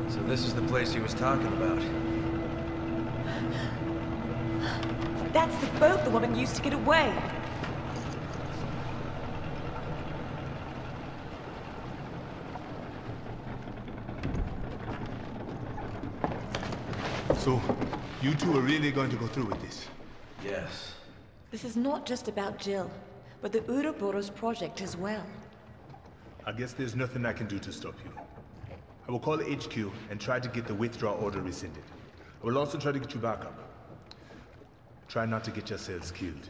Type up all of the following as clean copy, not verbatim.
So this is the place he was talking about. That's the boat the woman used to get away. So, you two are really going to go through with this? Yes. This is not just about Jill, but the Ouroboros project as well. I guess there's nothing I can do to stop you. I will call HQ and try to get the withdrawal order rescinded. I will also try to get you back up. Try not to get yourselves killed.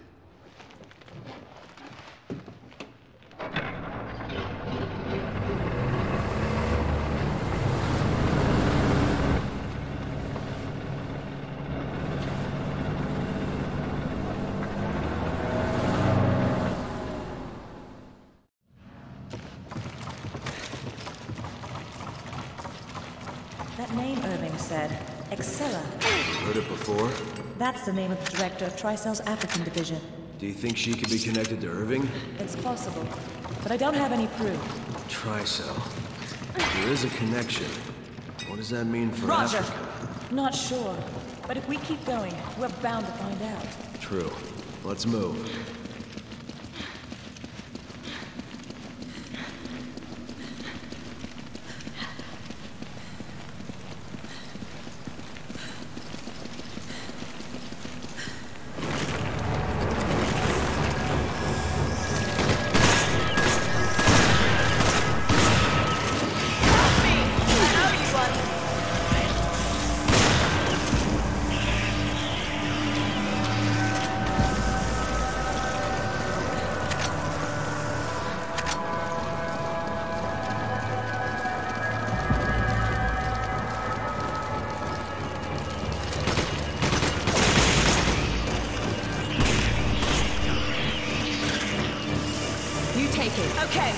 That name Irving said, Excella. Heard it before? That's the name of the director of Tricell's African division. Do you think she could be connected to Irving? It's possible, but I don't have any proof. Tricell. There is a connection. What does that mean for Roger! Africa? Not sure, but if we keep going, we're bound to find out. True. Let's move. Okay.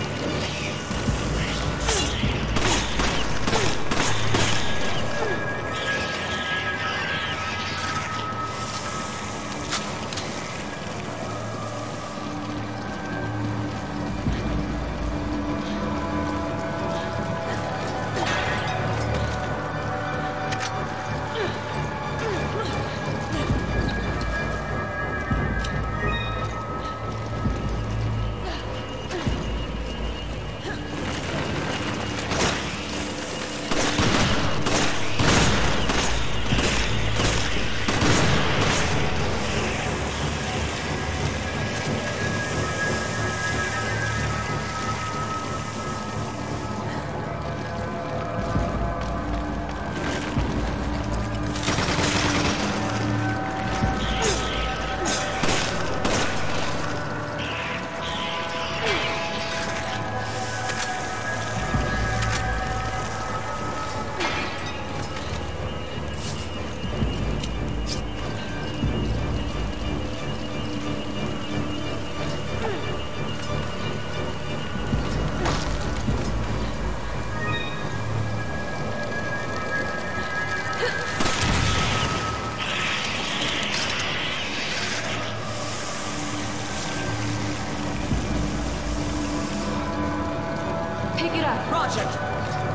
Pick it up. Roger.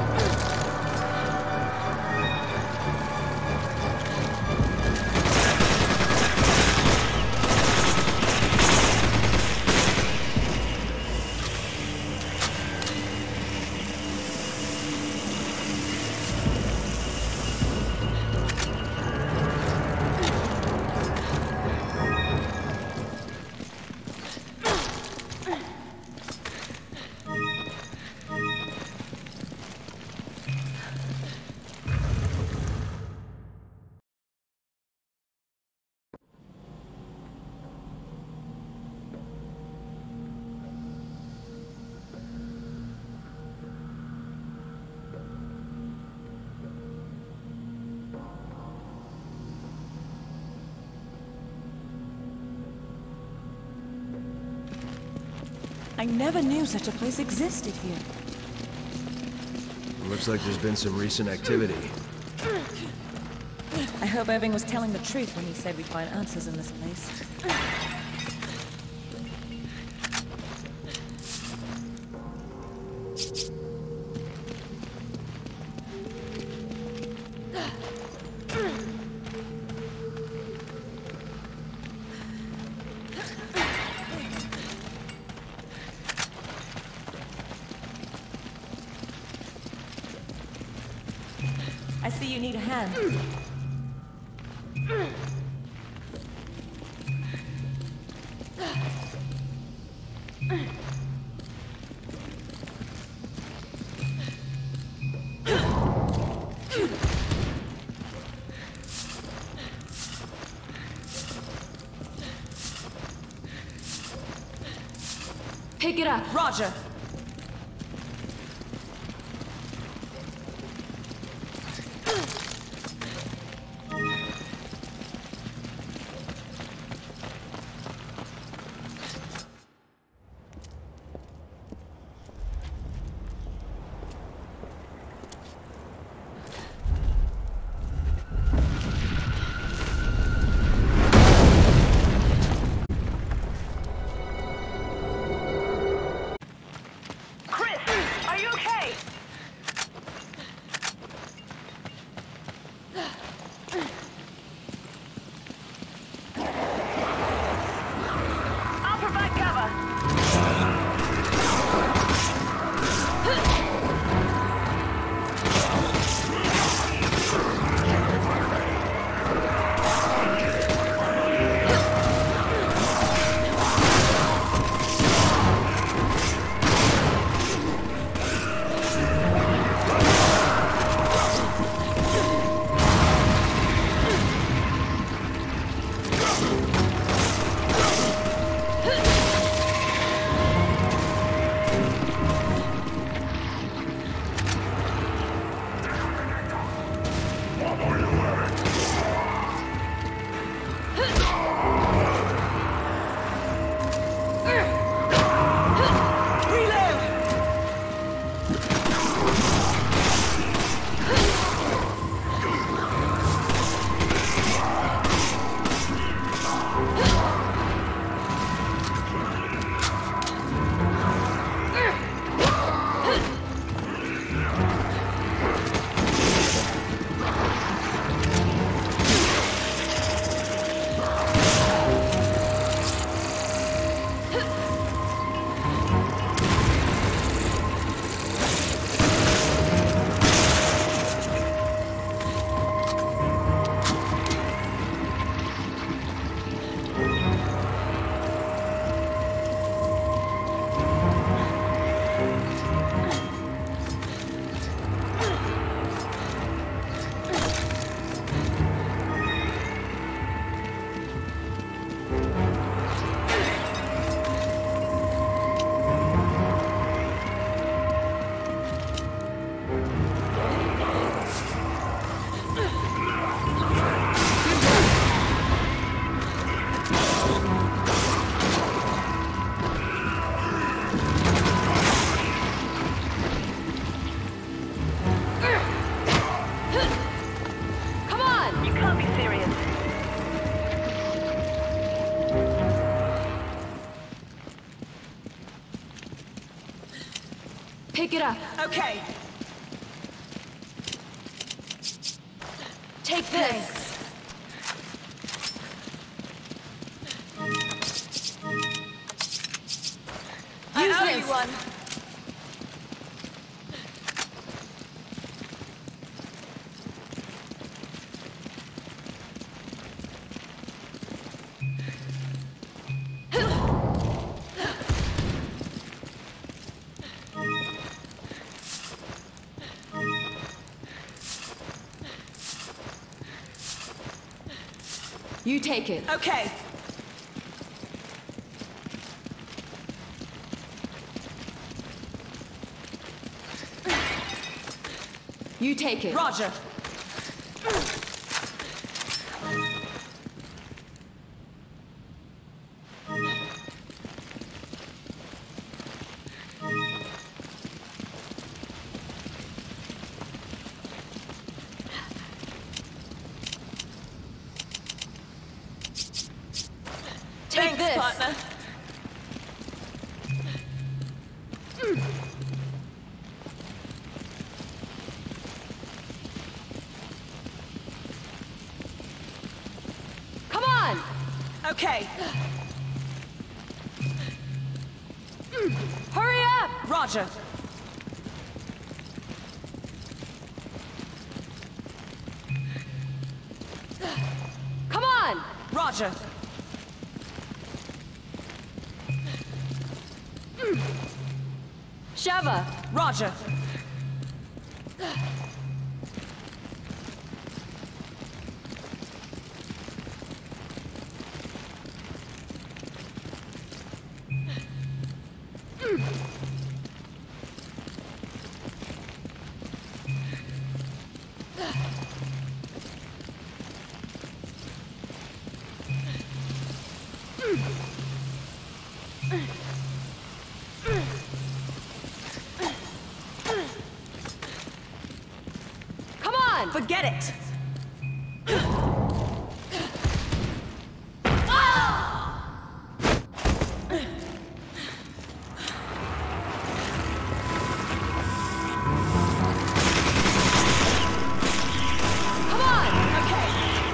I never knew such a place existed here. Looks like there's been some recent activity. I hope Irving was telling the truth when he said we'd find answers in this place. I see you need a hand. Pick it up. Roger. Pick it up. Okay. Take this. I Use owe this. you one. You take it. Okay. You take it. Roger. Take Thanks, this. partner. Come on. Okay. Hurry up. Roger. Roger. Sheva! Roger. Come on! Forget it! Come on! Okay.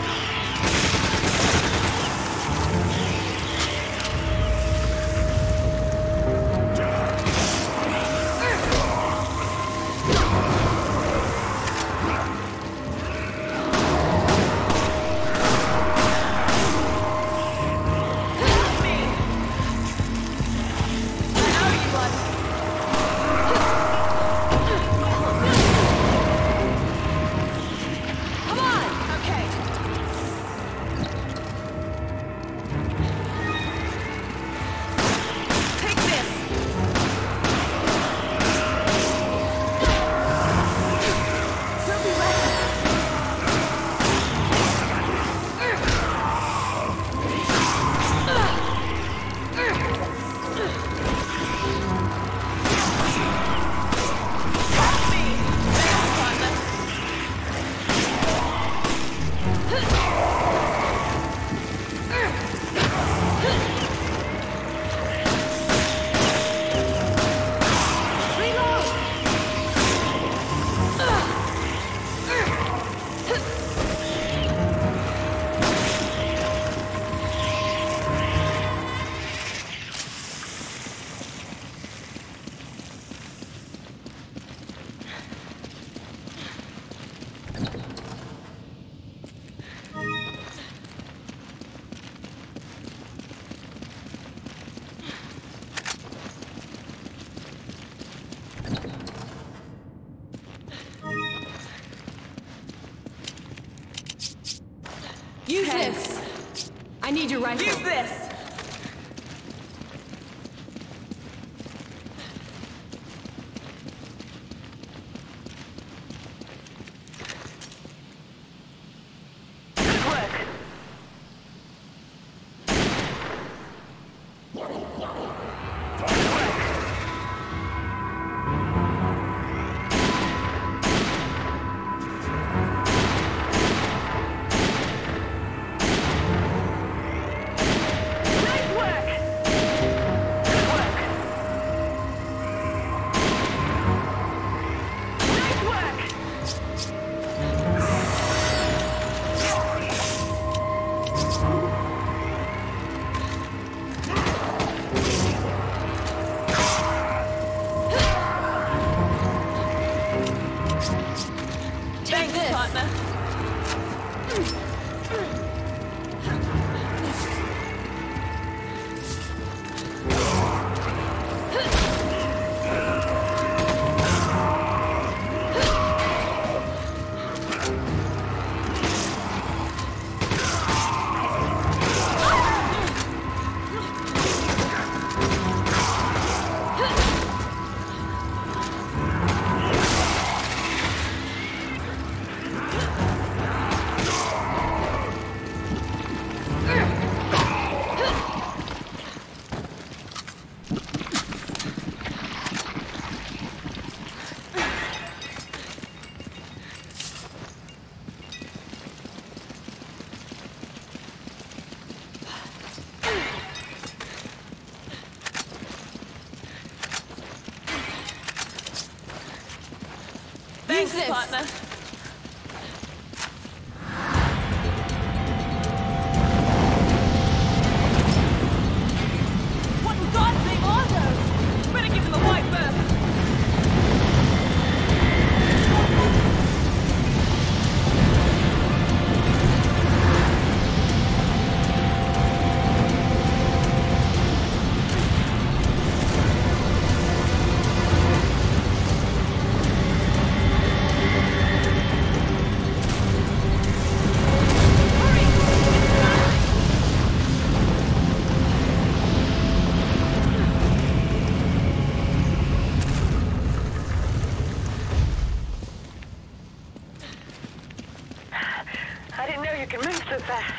Come on! Okay. Take this! We'll be ready. Use this! I need your rifle. Use this! Good work. Nice work! Good work! Nice work! Take this! Partner. Use this! Partner. What in God's name are those? Better give them a wide berth. so fast.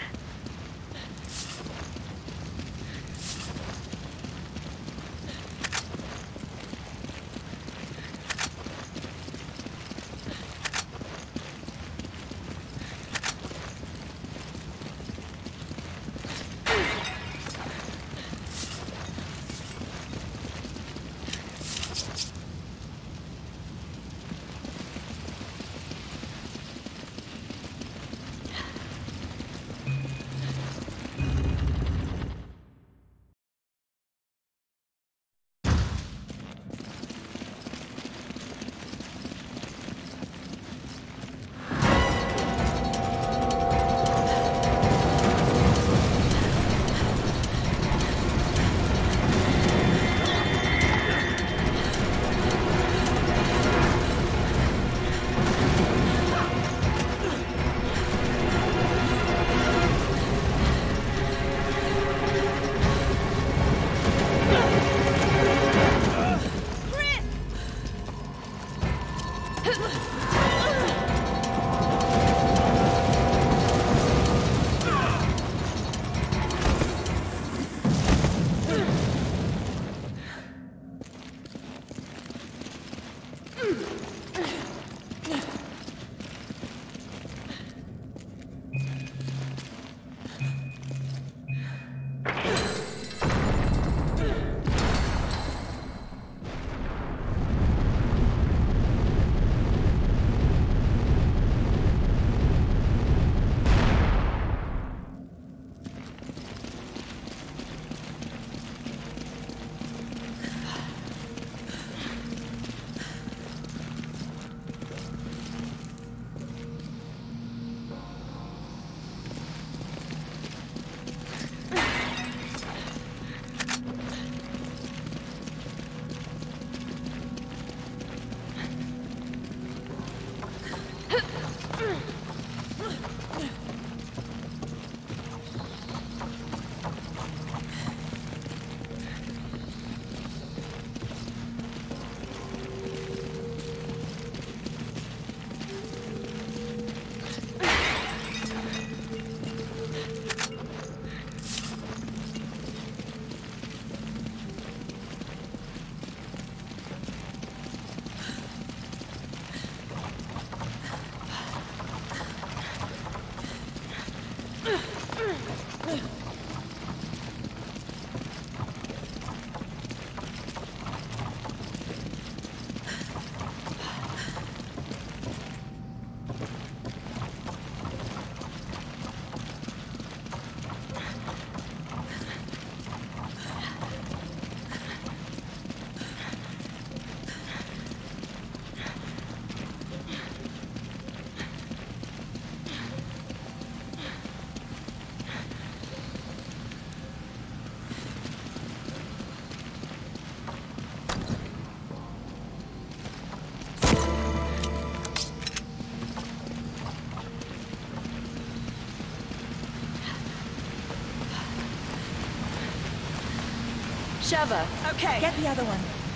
Sheva. Okay. Get the other one.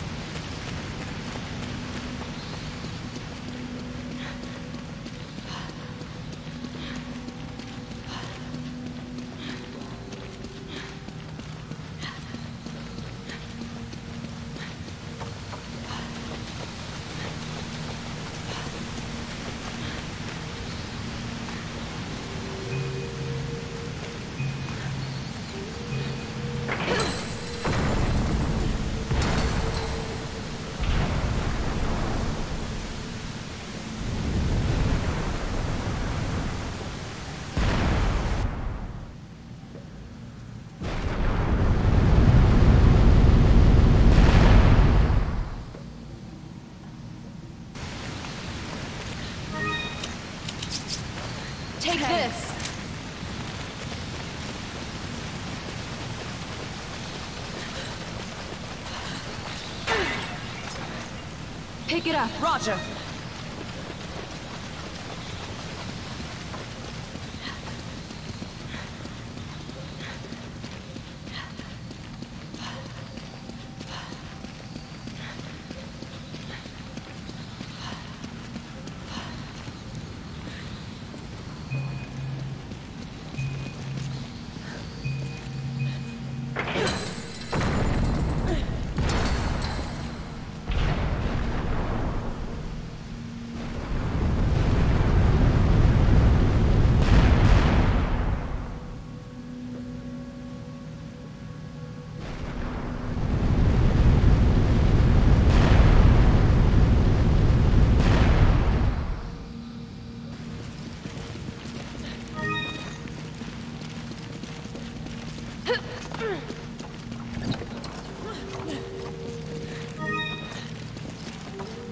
Take this. Pick it up. Roger.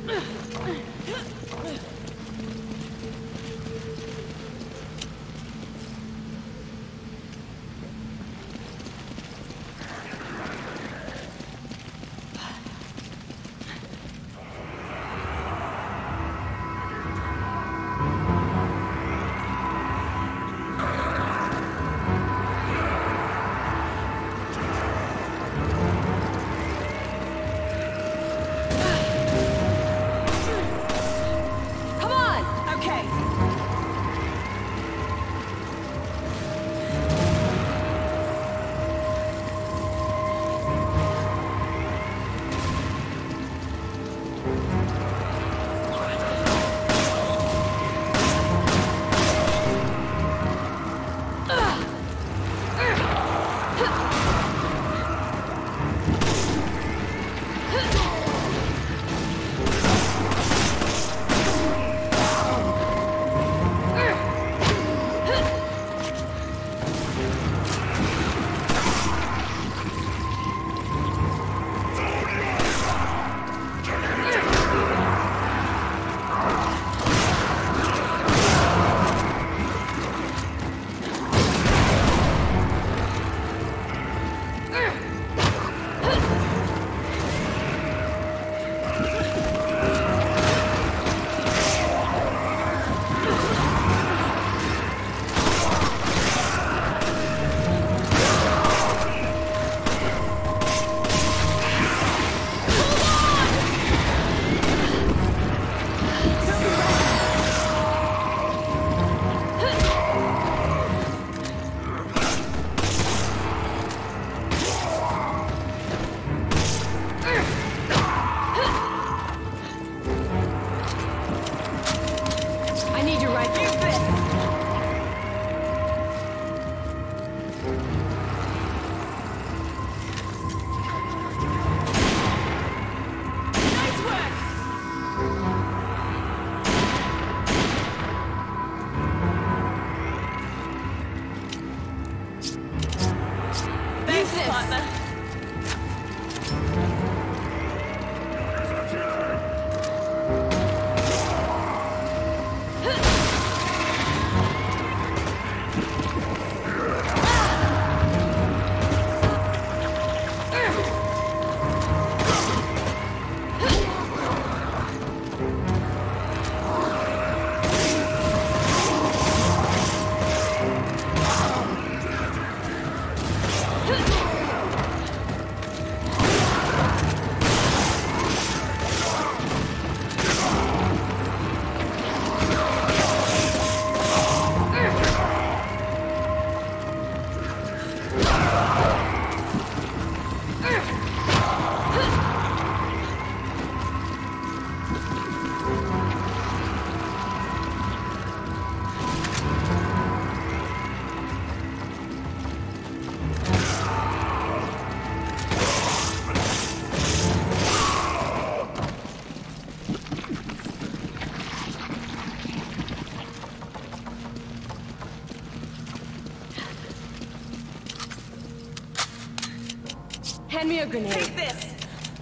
Hand me a grenade. Take this!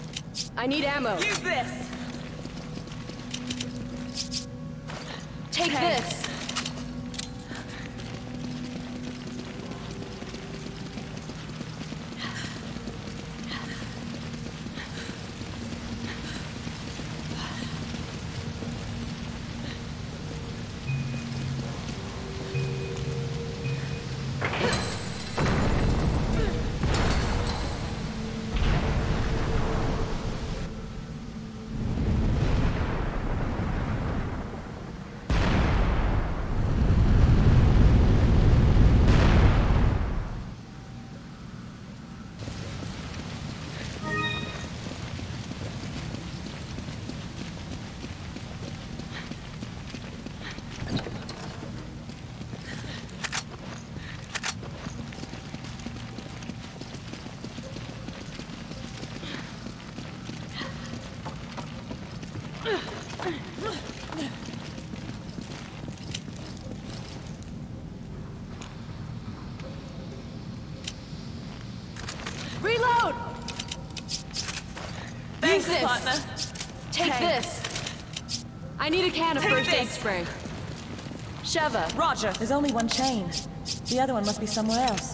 I need ammo. Use this! Take Okay. this. Reload! Thanks, Use this. partner. Take Okay. this. I need a can of Take first aid this. spray. Sheva. Roger. There's only one chain. The other one must be somewhere else.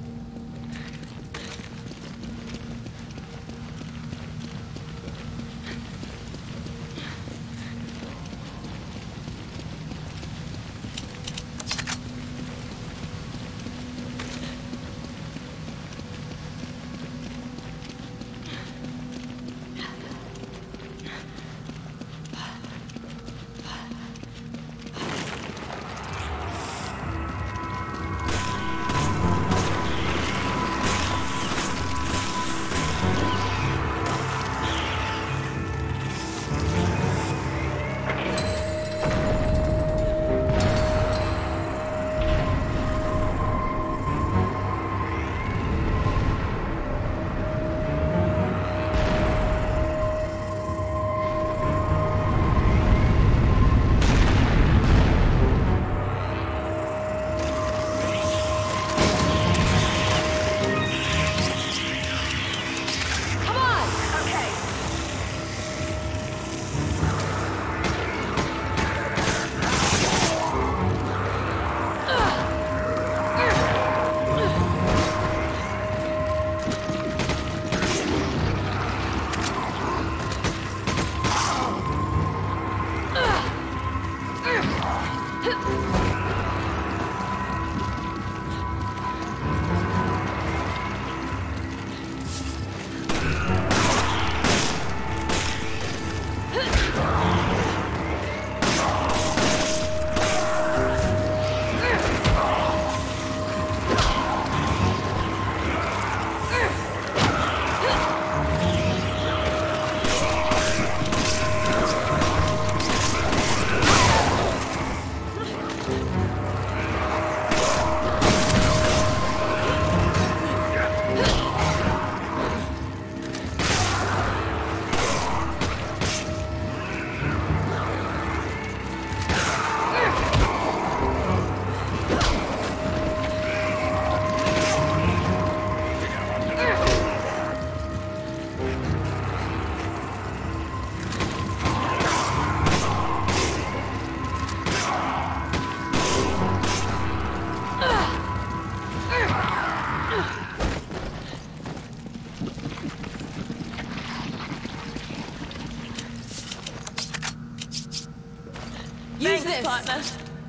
Use this, partner.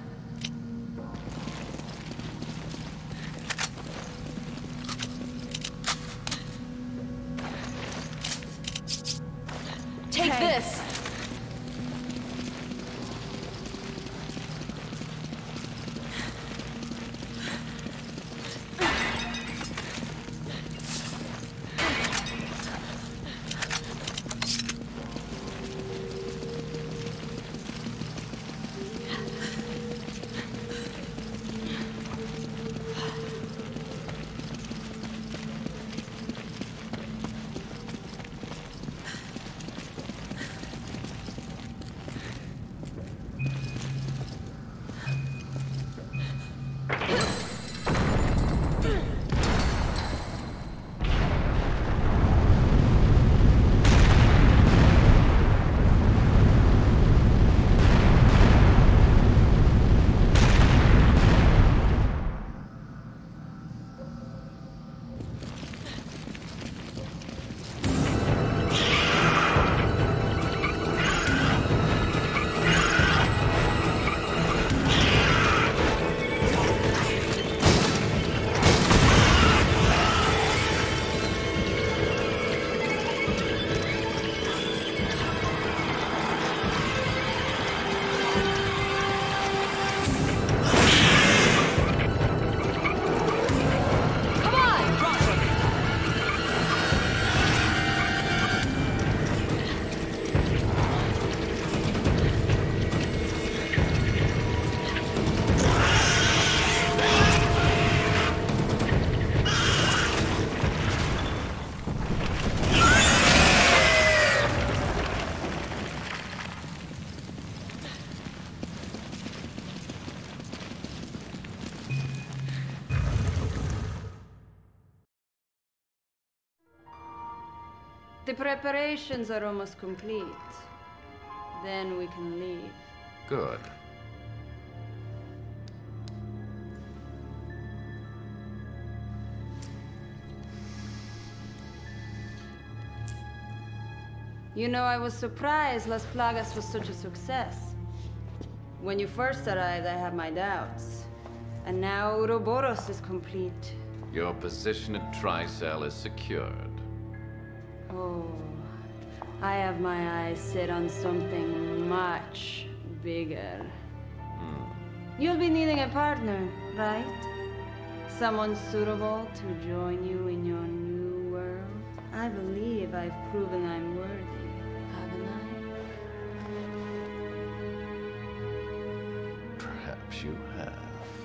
Take this. The preparations are almost complete. Then we can leave. Good. You know, I was surprised Las Plagas was such a success. When you first arrived, I had my doubts. And now Ouroboros is complete. Your position at Tricell is secured. Oh, I have my eyes set on something much bigger. You'll be needing a partner, right? Someone suitable to join you in your new world. I believe I've proven I'm worthy, haven't I? Perhaps you have.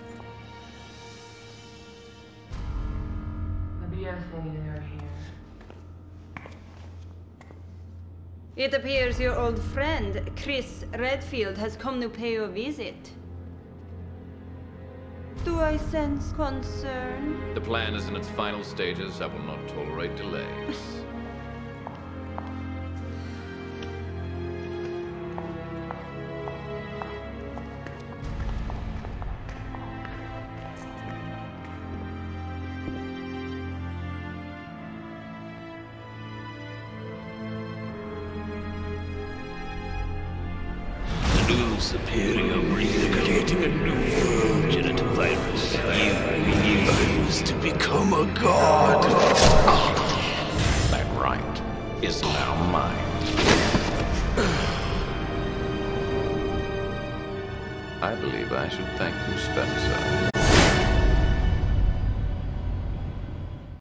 It appears your old friend, Chris Redfield, has come to pay you a visit. Do I sense concern? The plan is in its final stages. I will not tolerate delays. New superior breed creating a new world, genital virus. You used to become a god. That right is now mine. I believe I should thank you, Spencer.